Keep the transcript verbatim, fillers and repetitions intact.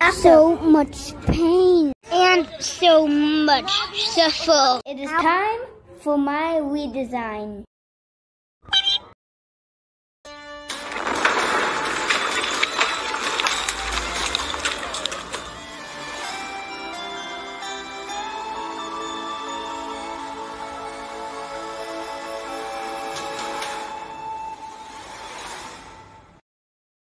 So much pain. And so much suffer. It is time for my redesign.